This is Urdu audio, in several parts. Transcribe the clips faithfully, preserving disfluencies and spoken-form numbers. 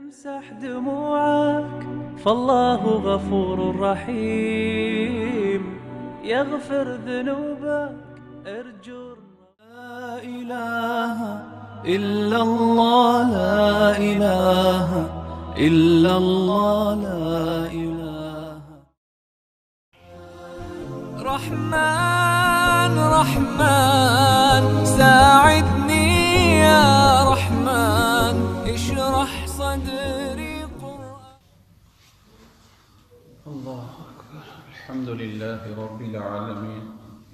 يمسح دموعك فالله غفور رحيم يغفر ذنوبك ارجو. لا إله إلا الله لا إله إلا الله لا إله. رحمن رحمن ساعدني يا رحمن اشرح صدري قرآن. الله أكبر. الحمد لله رب العالمين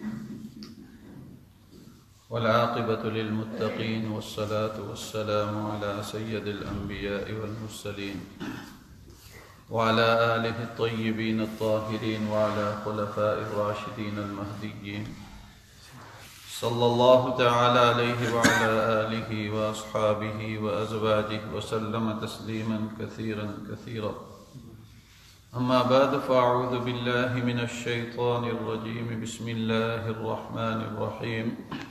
والعاقبة للمتقين والصلاة والسلام على سيد الأنبياء والمرسلين وعلى آله الطيبين الطاهرين وعلى خلفاء الراشدين المهديين صلى الله تعالى عليه وعلى آله وأصحابه وأزواجه وسلم تسليما كثيرا كثيرا. أما بعد فأعوذ بالله من الشيطان الرجيم. بسم الله الرحمن الرحيم.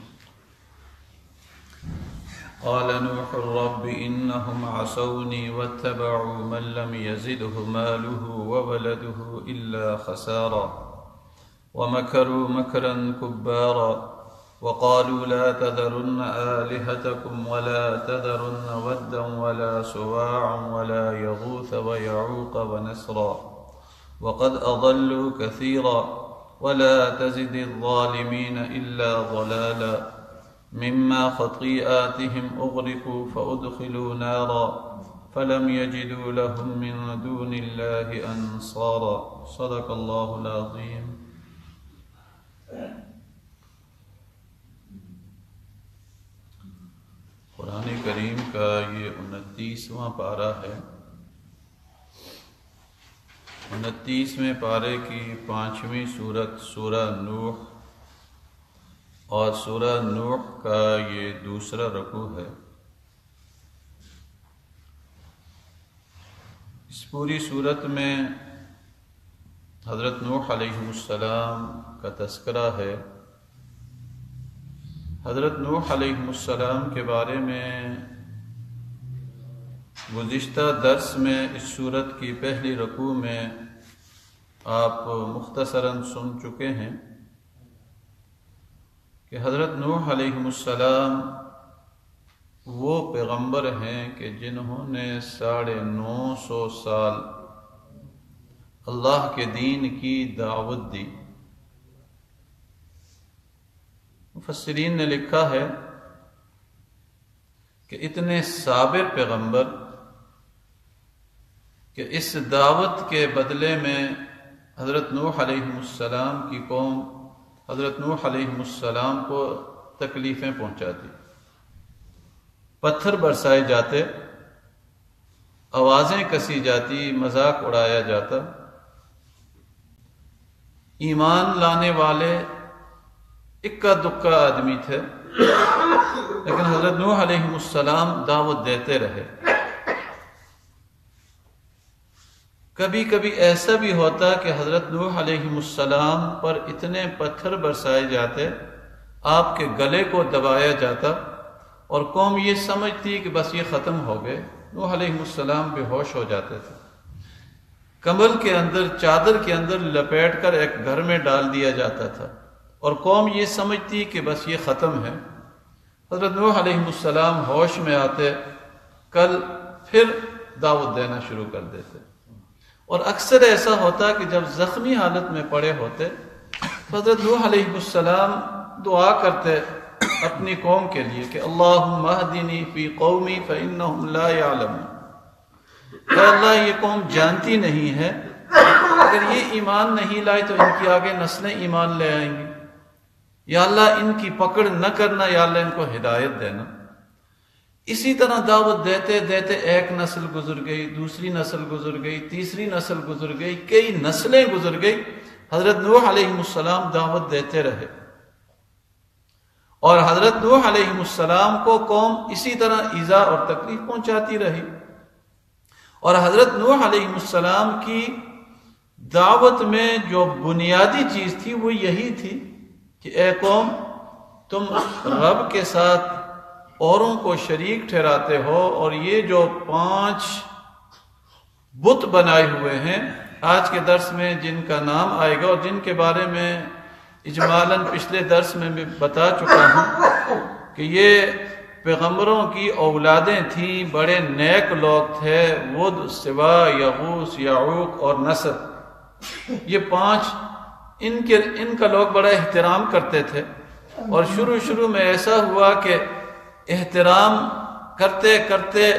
قال نوح رب إنهم عصوني واتبعوا من لم يزده ماله وولده إلا خسارا ومكروا مكرا كبارا وقالوا لا تذرن آلهتكم ولا تذرن ودا ولا سواعا ولا يغوث ويعوق ونسرا وقد أضلوا كثيرا ولا تزد الظالمين إلا ضلالا مما خطيئاتهم أغرقوا فأدخلوا نارا فلم يجدوا لهم من دون الله أنصارا. صدق الله العظيم. قرآن کریم کا یہ انتیسواں پارہ ہے. انتیسویں پارے کی پانچویں سورت سورہ نوح اور سورہ نوح کا یہ دوسرا رکوع ہے. اس پوری سورت میں حضرت نوح علیہ السلام کا تذکرہ ہے. حضرت نوح علیہ السلام کے بارے میں گزشتہ درس میں اس سورت کی پہلی رکوع میں آپ مختصراً سن چکے ہیں کہ حضرت نوح علیہ السلام وہ پیغمبر ہیں کہ جنہوں نے ساڑھے نو سو سال اللہ کے دین کی دعوت دی. مفسرین نے لکھا ہے کہ اتنے صابر پیغمبر کہ اس دعوت کے بدلے میں حضرت نوح علیہ السلام کی قوم حضرت نوح علیہ السلام کو تکلیفیں پہنچاتی. پتھر برسائے جاتے، آوازیں کسی جاتی، مذاق اڑایا جاتا. ایمان لانے والے اکا دکا آدمی تھے، لیکن حضرت نوح علیہ السلام دعوت دیتے رہے. کبھی کبھی ایسا بھی ہوتا کہ حضرت نوح علیہ السلام پر اتنے پتھر برسائے جاتے، آپ کے گلے کو دبایا جاتا اور قوم یہ سمجھتی کہ بس یہ ختم ہو گئے. نوح علیہ السلام بے ہوش ہو جاتے تھے. کمبل کے اندر، چادر کے اندر لپیٹ کر ایک گھر میں ڈال دیا جاتا تھا اور قوم یہ سمجھتی کہ بس یہ ختم ہے. حضرت نوح علیہ السلام ہوش میں آتے، کل پھر دعوت دینا شروع کر دیتے. اور اکثر ایسا ہوتا کہ جب زخمی حالت میں پڑے ہوتے تو حضرت نوح علیہ السلام دعا کرتے اپنی قوم کے لیے کہ اللہم اہدنی فی قومی فإنہم لا یعلمون. اے اللہ یہ قوم جانتی نہیں ہے، اگر یہ ایمان نہیں لائے تو ان کی آگے نسلیں ایمان لے آئیں گی. یا اللہ ان کی پکڑ نہ کرنا، یا اللہ ان کو ہدایت دینا. اسی طرح دعوت دیتے دیتے ایک نسل گزر گئی، دوسری نسل گزر گئی، تیسری نسل گزر گئی، کئی نسلیں گزر گئی. حضرت نوح علیہ السلام دعوت دیتے رہے اور حضرت نوح علیہ السلام کو قوم اسی طرح ایذا اور تکلیف پہنچاتی رہی. اور حضرت نوح علیہ السلام کی دعوت میں جو بنیادی چیز تھی وہ یہی تھی کہ اے قوم، تم رب کے ساتھ اوروں کو شریک ٹھہراتے ہو، اور یہ جو پانچ بت بنائے ہوئے ہیں۔ آج کے درس میں جن کا نام آئے گا اور جن کے بارے میں اجمالاً پچھلے درس میں میں بتا چکا ہوں کہ یہ پیغمبروں کی اولادیں تھیں، بڑے نیک لوگ تھے، ود، سوا، یغوث، یعوق اور نصر، یہ پانچ ان کے ان کا لوگ بڑا احترام کرتے تھے۔ اور شروع شروع میں ایسا ہوا کہ احترام کرتے کرتے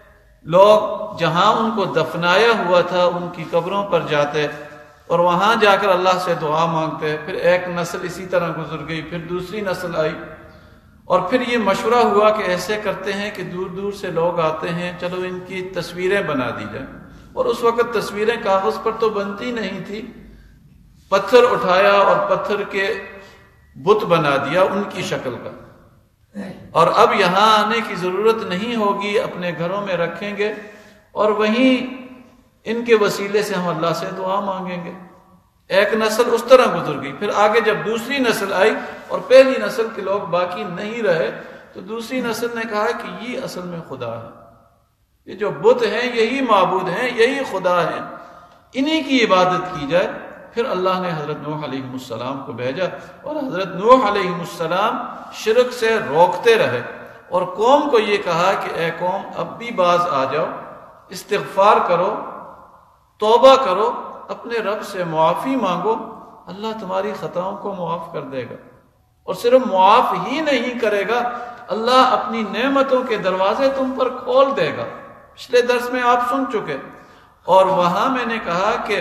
لوگ جہاں ان کو دفنایا ہوا تھا ان کی قبروں پر جاتے اور وہاں جا کر اللہ سے دعا مانگتے۔ پھر ایک نسل اسی طرح گزر گئی، پھر دوسری نسل آئی، اور پھر یہ مشورہ ہوا کہ ایسے کرتے ہیں کہ دور دور سے لوگ آتے ہیں، چلو ان کی تصویریں بنا دی جائیں۔ اور اس وقت تصویریں کاغذ پر تو بنتی نہیں تھی، پتھر اٹھایا اور پتھر کے بت بنا دیا ان کی شکل کا، اور اب یہاں آنے کی ضرورت نہیں ہوگی، اپنے گھروں میں رکھیں گے اور وہیں ان کے وسیلے سے ہم اللہ سے دعا مانگیں گے۔ ایک نسل اس طرح گزر گئی، پھر آگے جب دوسری نسل آئی اور پہلی نسل کے لوگ باقی نہیں رہے تو دوسری نسل نے کہا کہ یہ اصل میں خدا ہے، یہ جو بت ہیں یہی معبود ہیں، یہی خدا ہیں، انہی کی عبادت کی جائے۔ پھر اللہ نے حضرت نوح علیہ السلام کو بھیجا، اور حضرت نوح علیہ السلام شرک سے روکتے رہے اور قوم کو یہ کہا کہ اے قوم اب بھی باز آ جاؤ، استغفار کرو، توبہ کرو، اپنے رب سے معافی مانگو، اللہ تمہاری خطاؤں کو معاف کر دے گا، اور صرف معاف ہی نہیں کرے گا، اللہ اپنی نعمتوں کے دروازے تم پر کھول دے گا۔ پچھلے درس میں آپ سن چکے، اور وہاں میں نے کہا کہ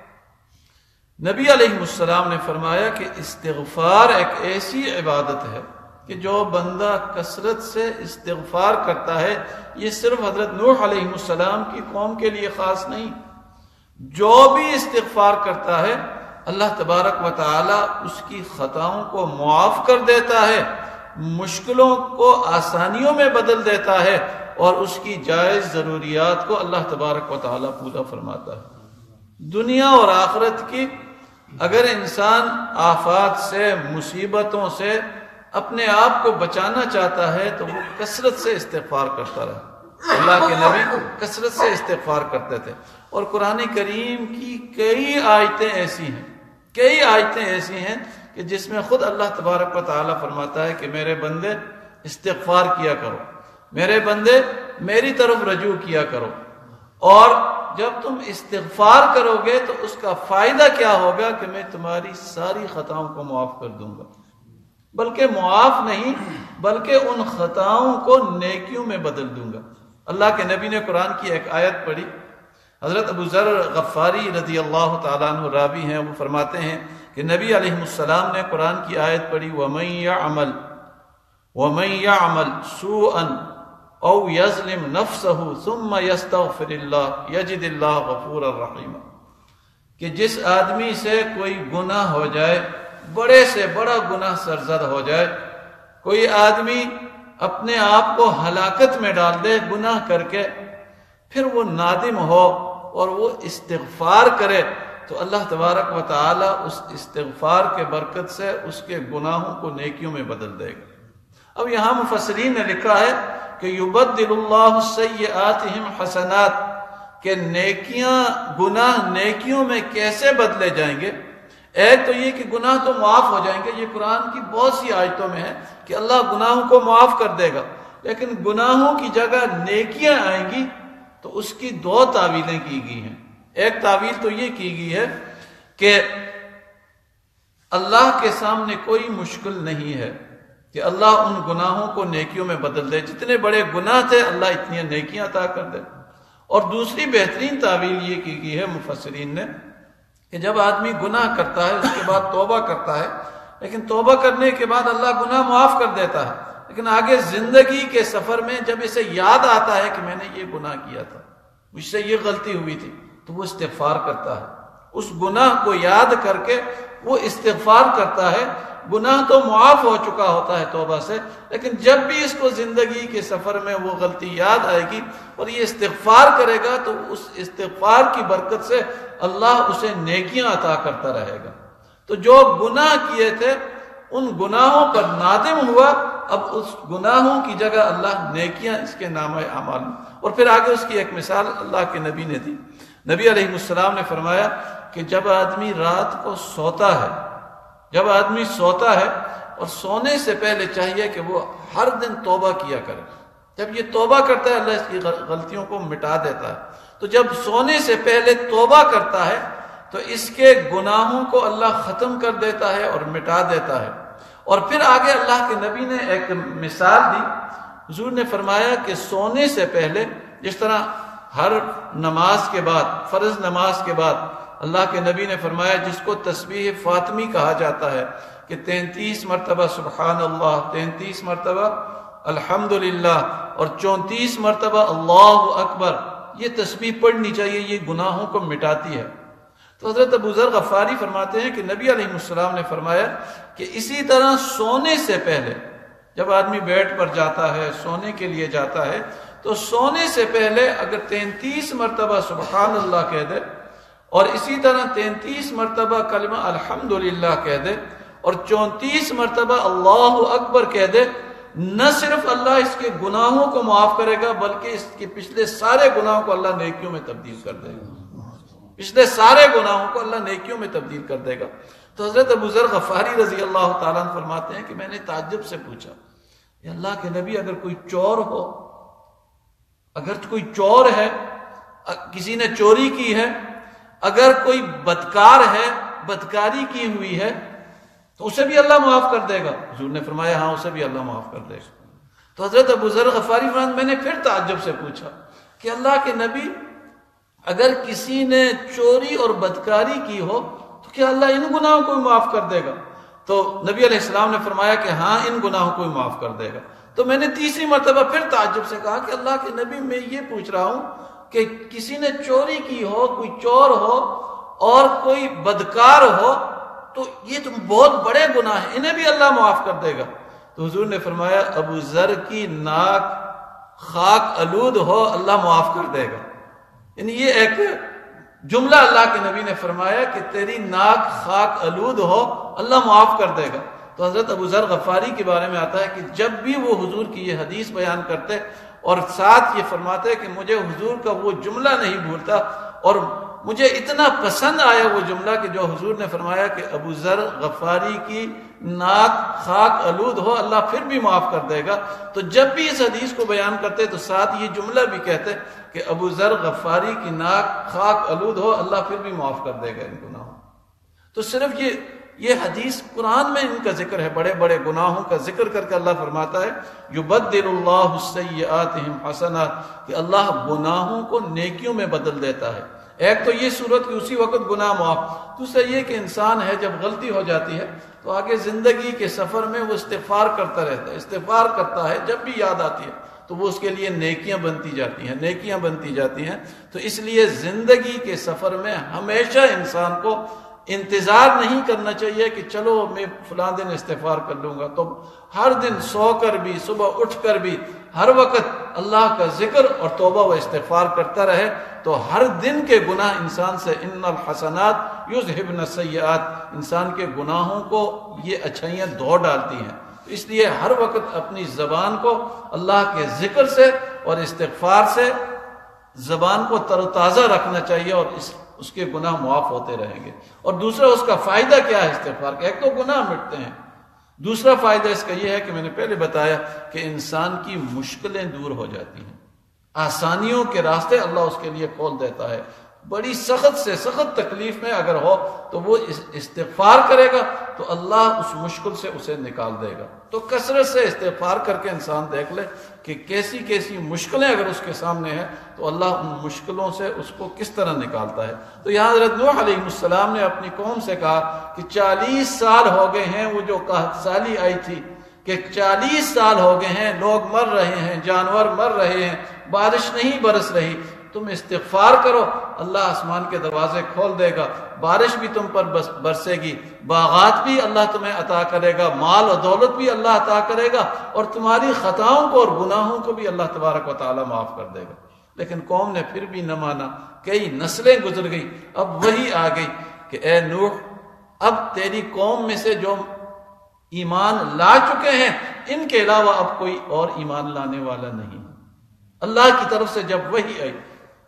نبی علیہ السلام نے فرمایا کہ استغفار ایک ایسی عبادت ہے کہ جو بندہ کثرت سے استغفار کرتا ہے، یہ صرف حضرت نوح علیہ السلام کی قوم کے لیے خاص نہیں، جو بھی استغفار کرتا ہے اللہ تبارک و تعالی اس کی خطاؤں کو معاف کر دیتا ہے، مشکلوں کو آسانیوں میں بدل دیتا ہے، اور اس کی جائز ضروریات کو اللہ تبارک و تعالی پورا فرماتا ہے۔ دنیا اور آخرت کی اگر انسان آفات سے، مصیبتوں سے اپنے آپ کو بچانا چاہتا ہے تو وہ کثرت سے استغفار کرتا رہے۔ اللہ کے نبی کثرت سے استغفار کرتے تھے، اور قرآن کریم کی کئی آیتیں ایسی ہیں کئی آیتیں ایسی ہیں کہ جس میں خود اللہ تبارک و تعالیٰ فرماتا ہے کہ میرے بندے استغفار کیا کرو، میرے بندے میری طرف رجوع کیا کرو، اور جب تم استغفار کرو گے تو اس کا فائدہ کیا ہوگا کہ میں تمہاری ساری خطاؤں کو معاف کر دوں گا، بلکہ معاف نہیں بلکہ ان خطاؤں کو نیکیوں میں بدل دوں گا۔ اللہ کے نبی نے قرآن کی ایک آیت پڑھی، حضرت ابو ذر غفاری رضی اللہ تعالیٰ عنہ راوی ہیں، وہ فرماتے ہیں کہ نبی علیہ السلام نے قرآن کی آیت پڑھی وَمَن يَعْمَلْ وَمَن يَعْمَلْ سُوءًا او یظلم نفسہ ثم یستغفر اللہ یجد اللہ غفورا رحیما، کہ جس آدمی سے کوئی گناہ ہو جائے، بڑے سے بڑا گناہ سرزد ہو جائے، کوئی آدمی اپنے آپ کو ہلاکت میں ڈال دے گناہ کر کے، پھر وہ نادم ہو اور وہ استغفار کرے تو اللہ تبارک و تعالی اس استغفار کے برکت سے اس کے گناہوں کو نیکیوں میں بدل دے گا۔ اب یہاں مفسرین نے لکھا ہے کہ یبدل اللہ سیئاتہم حسنات، کہ نیکیاں گناہ نیکیوں میں کیسے بدلے جائیں گے؟ ایک تو یہ کہ گناہ تو معاف ہو جائیں گے، یہ قرآن کی بہت سی آیتوں میں ہے کہ اللہ گناہوں کو معاف کر دے گا، لیکن گناہوں کی جگہ نیکیاں آئیں گی تو اس کی دو تعویلیں کی گئی ہیں۔ ایک تعویل تو یہ کی گئی ہے کہ اللہ کے سامنے کوئی مشکل نہیں ہے کہ اللہ ان گناہوں کو نیکیوں میں بدل دے، جتنے بڑے گناہ تھے اللہ اتنی نیکیاں عطا کر دے۔ اور دوسری بہترین تعویل یہ کی گئی ہے مفسرین نے کہ جب آدمی گناہ کرتا ہے اس کے بعد توبہ کرتا ہے، لیکن توبہ کرنے کے بعد اللہ گناہ معاف کر دیتا ہے، لیکن آگے زندگی کے سفر میں جب اسے یاد آتا ہے کہ میں نے یہ گناہ کیا تھا، مجھ سے یہ غلطی ہوئی تھی، تو وہ استغفار کرتا ہے، اس گناہ کو یاد کر کے وہ استغفار کرتا ہے۔ گناہ تو معاف ہو چکا ہوتا ہے توبہ سے، لیکن جب بھی اس کو زندگی کے سفر میں وہ غلطی یاد آئے گی اور یہ استغفار کرے گا تو اس استغفار کی برکت سے اللہ اسے نیکیاں عطا کرتا رہے گا۔ تو جو گناہ کیے تھے ان گناہوں پر نادم ہوا، اب اس گناہوں کی جگہ اللہ نیکیاں اس کے نامہ اعمال میں، اور پھر آگے اس کی ایک مثال اللہ کے نبی نے دی نبی علیہ السلام نے فرمایا کہ جب آدمی رات کو سوتا ہے جب آدمی سوتا ہے اور سونے سے پہلے چاہیے کہ وہ ہر دن توبہ کیا کرے. جب یہ توبہ کرتا ہے اللہ اس کی غلطیوں کو مٹا دیتا ہے. تو جب سونے سے پہلے توبہ کرتا ہے تو اس کے گناہوں کو اللہ ختم کر دیتا ہے اور مٹا دیتا ہے. اور پھر آگے اللہ کے نبی نے ایک مثال دی. حضور نے فرمایا کہ سونے سے پہلے جس طرح ہر نماز کے بعد فرض نماز کے بعد اللہ کے نبی نے فرمایا جس کو تسبیح فاطمی کہا جاتا ہے کہ تینتیس مرتبہ سبحان اللہ، تینتیس مرتبہ الحمدللہ اور چونتیس مرتبہ اللہ اکبر، یہ تسبیح پڑھنی چاہیے، یہ گناہوں کو مٹاتی ہے. تو حضرت ابو ذر غفاری فرماتے ہیں کہ نبی علیہ السلام نے فرمایا کہ اسی طرح سونے سے پہلے جب آدمی بیڈ پر جاتا ہے سونے کے لیے جاتا ہے تو سونے سے پہلے اگر تینتیس مرتبہ سبحان اللہ کہہ دے اور اسی طرح تینتیس مرتبہ کلمہ الحمدللہ کہہ دے اور چونتیس مرتبہ اللہ اکبر کہہ دے، نہ صرف اللہ اس کے گناہوں کو معاف کرے گا بلکہ اس کے پچھلے سارے گناہوں کو اللہ نیکیوں میں تبدیل کر دے گا. پچھلے سارے گناہوں کو اللہ نیکیوں میں تبدیل کر دے گا. تو حضرت ابو ذر غفاری رضی اللہ تعالیٰ عنہ فرماتے ہیں کہ میں نے تعجب سے پوچھا کہ اللہ کے نبی اگر کوئی چور ہو اگر کوئی چور ہے، کسی نے چوری کی ہے، اگر کوئی بدکار ہے، بدکاری کی ہوئی ہے تو اسے بھی اللہ معاف کر دے گا. حضور نے فرمایا ہاں اسے بھی اللہ معاف کر دے گا. تو حضرت ابو ذر غفاری فرماتے میں نے پھر تعجب سے پوچھا کہ اللہ کے نبی اگر کسی نے چوری اور بدکاری کی ہو تو کیا اللہ ان گناہوں کو بھی معاف کر دے گا؟ تو نبی علیہ السلام نے فرمایا کہ ہاں ان گناہوں کو بھی معاف کر دے گا. تو میں نے تیسری مرتبہ پھر تعجب سے کہا کہ اللہ کے نبی میں یہ پوچھ رہا ہوں کہ کسی نے چوری کی ہو، کوئی چور ہو اور کوئی بدکار ہو تو یہ تو بہت بڑے گناہ ہیں، انہیں بھی اللہ معاف کر دے گا. تو حضور نے فرمایا ابو ذر کی ناک خاک آلود ہو اللہ معاف کر دے گا. یعنی یہ ایک جملہ اللہ کے نبی نے فرمایا کہ تیری ناک خاک آلود ہو اللہ معاف کر دے گا. تو حضرت ابو ذر غفاری کے بارے میں آتا ہے کہ جب بھی وہ حضور کی یہ حدیث بیان کرتے اور ساتھ یہ فرماتے کہ مجھے حضور کا وہ جملہ نہیں بھولتا اور مجھے اتنا پسند آیا وہ جملہ کہ جو حضور نے فرمایا کہ ابو ذر غفاری کی ناک خاک آلود ہو اللہ پھر بھی معاف کر دے گا. تو جب بھی اس حدیث کو بیان کرتے تو ساتھ یہ جملہ بھی کہتے کہ ابو ذر غفاری کی ناک خاک آلود ہو اللہ پھر بھی معاف کر دے گا ان گناہوں. تو صرف یہ یہ حدیث قرآن میں ان کا ذکر ہے، بڑے بڑے گناہوں کا ذکر کر کے اللہ فرماتا ہے یبدل اللہ السیئاتہم حسنات، کہ اللہ گناہوں کو نیکیوں میں بدل دیتا ہے. ایک تو یہ صورت کہ اسی وقت گناہ معاف، دوسرا یہ کہ انسان ہے جب غلطی ہو جاتی ہے تو آگے زندگی کے سفر میں وہ استغفار کرتا رہتا ہے، استغفار کرتا ہے، جب بھی یاد آتی ہے تو وہ اس کے لیے نیکیاں بنتی جاتی ہیں نیکیاں بنتی جاتی ہیں. تو اس لیے زندگی کے سفر میں ہمیشہ انسان کو انتظار نہیں کرنا چاہیے کہ چلو میں فلاں دن استغفار کر لوں گا. تو ہر دن سو کر بھی صبح اٹھ کر بھی ہر وقت اللہ کا ذکر اور توبہ و استغفار کرتا رہے تو ہر دن کے گناہ انسان سے ان الحسنات یذہبن السیئات، انسان کے گناہوں کو یہ اچھائیاں دھو ڈالتی ہیں. اس لیے ہر وقت اپنی زبان کو اللہ کے ذکر سے اور استغفار سے زبان کو تر و تازہ رکھنا چاہیے اور اس اس کے گناہ معاف ہوتے رہیں گے. اور دوسرا اس کا فائدہ کیا ہے استغفار کا؟ ایک تو گناہ مٹتے ہیں، دوسرا فائدہ اس کا یہ ہے کہ میں نے پہلے بتایا کہ انسان کی مشکلیں دور ہو جاتی ہیں، آسانیوں کے راستے اللہ اس کے لیے کھول دیتا ہے. بڑی سخت سے سخت تکلیف میں اگر ہو تو وہ استغفار کرے گا تو اللہ اس مشکل سے اسے نکال دے گا. تو کثرت سے استغفار کر کے انسان دیکھ لے کہ کیسی کیسی مشکلیں اگر اس کے سامنے ہیں تو اللہ ان مشکلوں سے اس کو کس طرح نکالتا ہے. تو یہاں حضرت نوح علیہ السلام نے اپنی قوم سے کہا کہ چالیس سال ہو گئے ہیں، وہ جو قحط سالی آئی تھی کہ چالیس سال ہو گئے ہیں، لوگ مر رہے ہیں، جانور مر رہے ہیں، بارش نہیں برس رہی، تم استغفار کرو اللہ آسمان کے دروازے کھول دے گا، بارش بھی تم پر برسے گی، باغات بھی اللہ تمہیں عطا کرے گا، مال و دولت بھی اللہ عطا کرے گا اور تمہاری خطاؤں کو اور گناہوں کو بھی اللہ تبارک و تعالی معاف کر دے گا. لیکن قوم نے پھر بھی نہ مانا، کئی نسلیں گزر گئی، اب وہی آ گئی کہ اے نوح اب تیری قوم میں سے جو ایمان لا چکے ہیں ان کے علاوہ اب کوئی اور ایمان لانے والا نہیں. اللہ کی طرف سے جب وحی آئی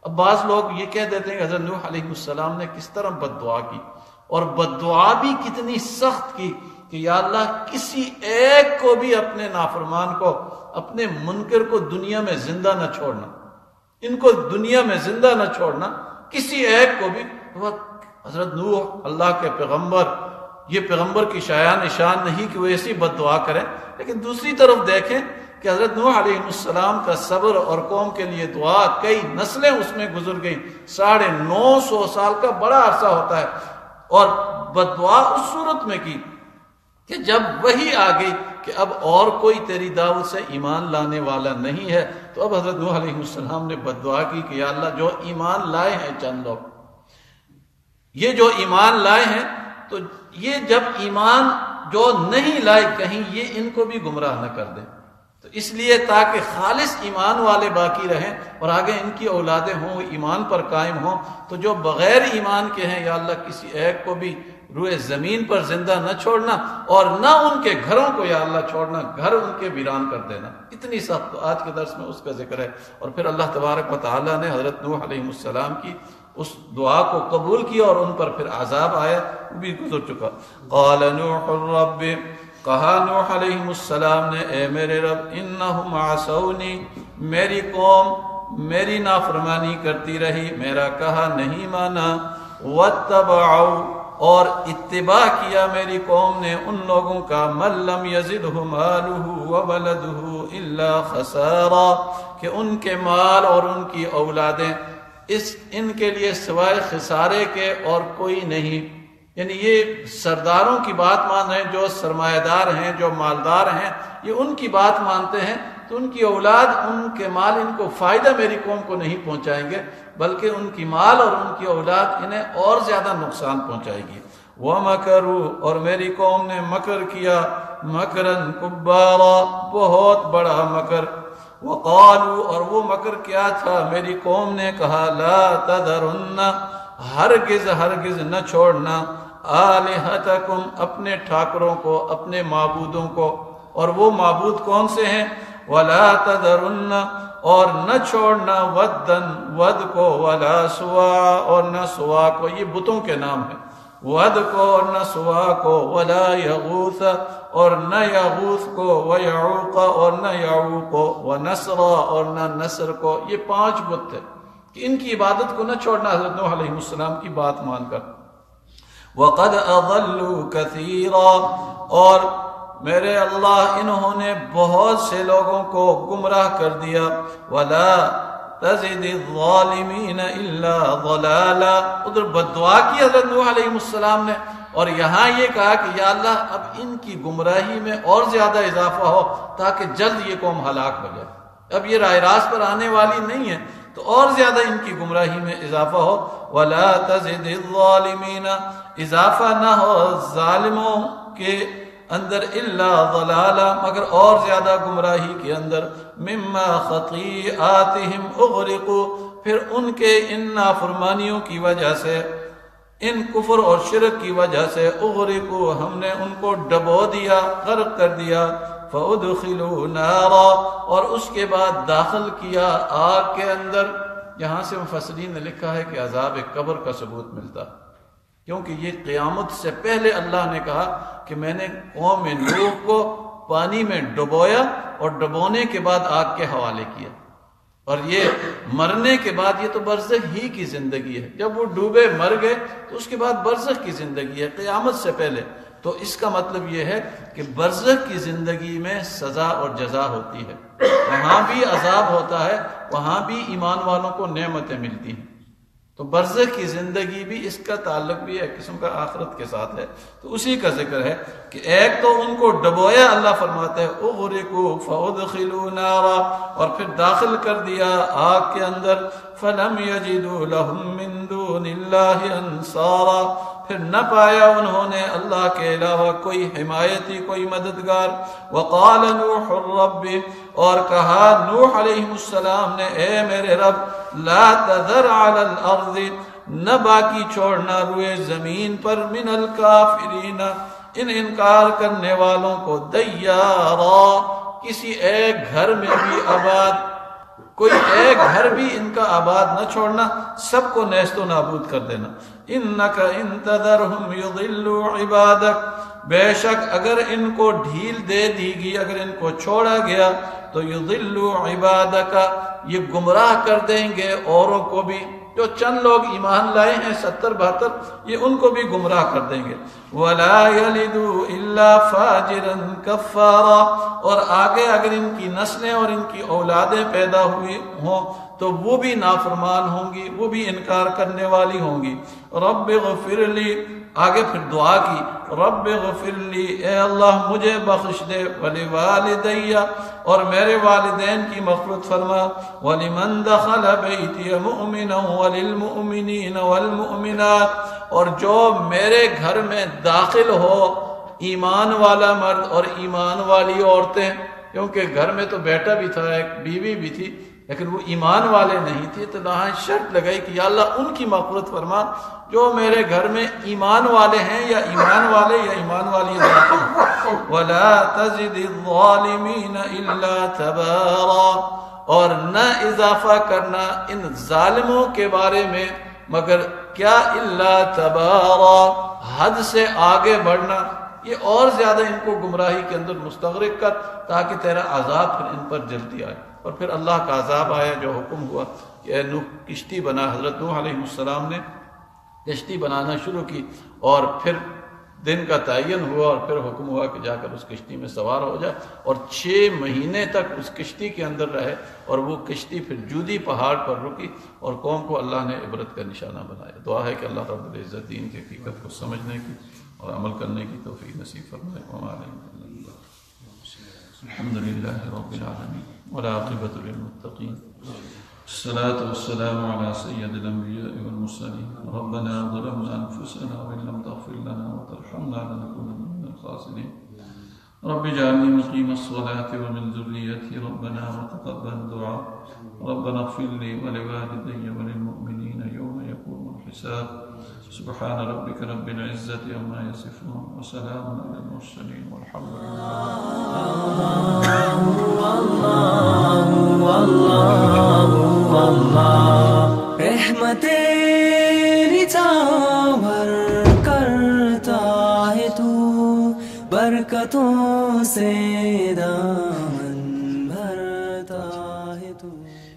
اب بعض لوگ یہ کہہ دیتے ہیں کہ حضرت نوح علیہ السلام نے کس طرح بد دعا کی، اور بد دعا بھی کتنی سخت کی کہ یا اللہ کسی ایک کو بھی اپنے نافرمان کو، اپنے منکر کو دنیا میں زندہ نہ چھوڑنا، ان کو دنیا میں زندہ نہ چھوڑنا، کسی ایک کو بھی۔ حضرت نوح اللہ کے پیغمبر، یہ پیغمبر کی شایان نشان نہیں کہ وہ ایسی بد دعا کریں، لیکن دوسری طرف دیکھیں کہ حضرت نوح علیہ السلام کا صبر اور قوم کے لیے دعا، کئی نسلیں اس میں گزر گئیں، ساڑھے نو سو سال کا بڑا عرصہ ہوتا ہے، اور بد دعا اس صورت میں کی کہ جب وہی آ گئی کہ اب اور کوئی تیری دعوت سے ایمان لانے والا نہیں ہے، تو اب حضرت نوح علیہ السلام نے بد دعا کی کہ یا اللہ جو ایمان لائے ہیں چند لوگ، یہ جو ایمان لائے ہیں، تو یہ جب ایمان جو نہیں لائے کہیں یہ ان کو بھی گمراہ نہ کر دیں، تو اس لیے تاکہ خالص ایمان والے باقی رہیں اور آگے ان کی اولادیں ہوں وہ ایمان پر قائم ہوں، تو جو بغیر ایمان کے ہیں یا اللہ کسی ایک کو بھی روئے زمین پر زندہ نہ چھوڑنا، اور نہ ان کے گھروں کو یا اللہ چھوڑنا، گھر ان کے ویران کر دینا۔ اتنی سخت، تو آج کے درس میں اس کا ذکر ہے۔ اور پھر اللہ تبارک و تعالیٰ نے حضرت نوح علیہ السلام کی اس دعا کو قبول کیا اور ان پر پھر عذاب آیا، وہ بھی گزر چکا۔ قال نوح الرب، کہا نوح علیہ السلام نے اے میرے رب، انہم عصونی، میری قوم میری نافرمانی کرتی رہی، میرا کہا نہیں مانا، واتبعوا، اور اتباع کیا میری قوم نے ان لوگوں کا، من لم یزدہ مالہ وولدہ الا خسارا، کہ ان کے مال اور ان کی اولادیں اس ان کے لیے سوائے خسارے کے اور کوئی نہیں۔ یعنی یہ سرداروں کی بات مان رہے ہیں، جو سرمایہ دار ہیں، جو مالدار ہیں، یہ ان کی بات مانتے ہیں، تو ان کی اولاد، ان کے مال ان کو فائدہ میری قوم کو نہیں پہنچائیں گے، بلکہ ان کی مال اور ان کی اولاد انہیں اور زیادہ نقصان پہنچائے گی۔ وَمَكَرُوا، اور میری قوم نے مکر کیا، مَكْرًا كُبَّارًا، بہت بڑا مکر۔ وَقَالُوا، اور وہ مکر کیا تھا، میری قوم نے کہا، لَا تَذَرُنَّ، ہرگز ہرگز نہ چھوڑنا، آلِہَتَكُمْ، اپنے ٹھاکروں کو، اپنے معبودوں کو، اور وہ معبود کون سے ہیں؟ وَلَا تَذَرُنَّ، اور نہ چھوڑنا، وَدًّا، ود کو، وَلَا سُوَاعَ، اور نہ سوا کو، یہ بتوں کے نام ہیں، ود کو اور نہ سوا کو، وَلَا يَغُوثَ، اور نہ یغوث کو، وَيَعُوقَ، اور نہ یعوق کو، وَنَسْرَ، اور نہ نصر کو۔ یہ پانچ بت تھے کہ ان کی عبادت کو نہ چھوڑنا حضرت نوح علیہ السلام کی بات مان کر۔ وَقَدْ أَضَلُّوا كَثِيرًا، اور میرے اللہ انہوں نے بہت سے لوگوں کو گمراہ کر دیا۔ وَلَا تَزِدِ الظَّالِمِينَ إِلَّا ضَلَالًا، ادھر بد دعا کی حضرت نوح علیہ السلام نے، اور یہاں یہ کہا کہ یا اللہ اب ان کی گمراہی میں اور زیادہ اضافہ ہو تاکہ جلد یہ قوم ہلاک ہو جائے، اب یہ راہ راست پر آنے والی نہیں ہے، تو اور زیادہ ان کی گمراہی میں اضافہ ہو۔ وَلَا تَزِدِ الظَّالِمِينَ، اضافہ نہ ہو ظالموں کے اندر، الا ضلالا، مگر اور زیادہ گمراہی کے اندر، مما خطیئاتہم اغرقوا، پھر ان کے ان نافرمانیوں کی وجہ سے، ان کفر اور شرک کی وجہ سے، اغرقوا، ہم نے ان کو ڈبو دیا، غرق کر دیا، فادخلوا نارا، اور اس کے بعد داخل کیا آگ کے اندر۔ یہاں سے مفسرین نے لکھا ہے کہ عذاب قبر کا ثبوت ملتا، کیونکہ یہ قیامت سے پہلے اللہ نے کہا کہ میں نے قوم نوح کو پانی میں ڈبویا اور ڈبونے کے بعد آگ کے حوالے کیا، اور یہ مرنے کے بعد یہ تو برزخ ہی کی زندگی ہے، جب وہ ڈوبے مر گئے تو اس کے بعد برزخ کی زندگی ہے قیامت سے پہلے۔ تو اس کا مطلب یہ ہے کہ برزخ کی زندگی میں سزا اور جزا ہوتی ہے، وہاں بھی عذاب ہوتا ہے، وہاں بھی ایمان والوں کو نعمتیں ملتی ہیں۔ تو برزخ کی زندگی بھی اس کا تعلق بھی ایک قسم کا آخرت کے ساتھ ہے، تو اسی کا ذکر ہے کہ ایک تو ان کو ڈبویا، اللہ فرماتے ہیں اغرقوا فادخلوا نارا، اور پھر داخل کر دیا آگ کے اندر، فلم یجدوا لهم من دون اللہ انصارا، پھر نہ پایا انہوں نے اللہ کے علاوہ کوئی حمایتی، کوئی مددگار۔ وقال نوح الرب، اور کہا نوح علیہ السلام نے اے میرے رب، لا تذر علی الارض، نہ باقی چھوڑنا روئے زمین پر، من الکافرین، ان انکار کرنے والوں کو، دیارا، کسی ایک گھر میں بھی آباد، کوئی ایک گھر بھی ان کا آباد نہ چھوڑنا، سب کو نیست و نابود کر دینا۔ انک ان تذرہم یضلوا عبادک، بے شک اگر ان کو ڈھیل دے دی گئی، اگر ان کو چھوڑا گیا تو یضلوا عبادک، یہ گمراہ کر دیں گے اوروں کو بھی، جو چند لوگ ایمان لائے ہیں ستر بہتر، یہ ان کو بھی گمراہ کر دیں گے۔ وَلَا يَلِدُوا إِلَّا فَاجِرًا كَفَّارًا، اور آگے اگر ان کی نسلیں اور ان کی اولادیں پیدا ہوئی ہوں تو وہ بھی نافرمان ہوں گی، وہ بھی انکار کرنے والی ہوں گی۔ رب اغفر لی، آگے پھر دعا کی، رب اغفر لی، اے اللہ مجھے بخش دے، وَلِوَالِدَيَّ، اور میرے والدین کی مغفرت فرما، وَلِمَنْ دَخَلَ بَيْتِيَ مُؤْمِنًا وَلِلْمُؤْمِنِينَ وَالْمُؤْمِنَاتِ، اور جو میرے گھر میں داخل ہو ایمان والا مرد اور ایمان والی عورتیں، کیونکہ گھر میں تو بیٹا بھی تھا، ایک بیوی بھی تھی، لیکن وہ ایمان والے نہیں تھے، تو وہاں شرط لگائی کہ یا اللہ ان کی مغفرت فرما جو میرے گھر میں ایمان والے ہیں یا ایمان والے یا ایمان والی ذاتیں۔ وَلَا تَزِدِ الظَّالِمِينَ إِلَّا تَبَارًا، اور نہ اضافہ کرنا ان ظالموں کے بارے میں مگر کیا، الا تبارا، حد سے آگے بڑھنا، یہ اور زیادہ ان کو گمراہی کے اندر مستغرق کر تاکہ تیرا عذاب پھر ان پر جلدی آئے۔ اور پھر اللہ کا عذاب آیا، جو حکم ہوا کہ اے نوح کشتی بنا، حضرت نوح علیہ السلام نے کشتی بنانا شروع کی، اور پھر دن کا تعین ہوا اور پھر حکم ہوا کہ جا کر اس کشتی میں سوار ہو جائے، اور چھ مہینے تک اس کشتی کے اندر رہے، اور وہ کشتی پھر جودی پہاڑ پر رکی اور قوم کو اللہ نے عبرت کا نشانہ بنایا۔ دعا ہے کہ اللہ رب العزت دین کی حقیقت کو سمجھنے کی اور عمل کرنے کی توفیق نصیب فرمائے۔ الحمد للہ رب العالمین والعاقبۃ للمتقین، الصلاة والسلام على سید الانبیاء والمرسلین۔ ربنا ظلمنا انفسنا وان لم تغفر لنا وترحمنا لنكونن من الخاسرین۔ رب اجعلني مقيم الصلاة ومن ذريتي ربنا وتقبل دعاء، ربنا اغفر لي ولوالدي وللمؤمنين يوم يقوم الحساب۔ سبحان ربك رب العزة عما يصفون وسلام على المرسلين والحمد للہ۔ رحمتیں نچاور کرتا ہے تو، برکتوں سے دامن بھرتا ہے تو۔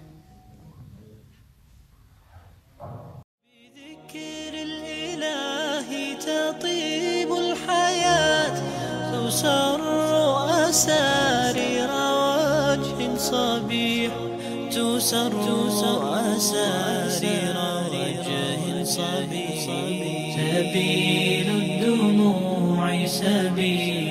بذکر الإلہ تطیب الحیاة، تسر أسارير وجه صبيح، تسر أسارير وجه صبيح، سبيل الدموع سبيل